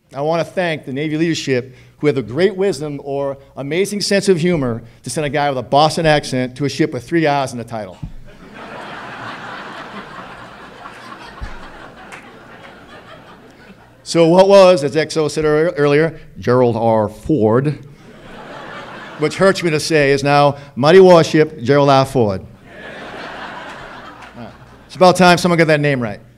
I want to thank the Navy leadership who had the great wisdom or amazing sense of humor to send a guy with a Boston accent to a ship with 3 R's in the title. So what was, as XO said earlier, Gerald R. Ford, which hurts me to say, is now Mighty Warship Gerald R. Ford. It's about time someone got that name right.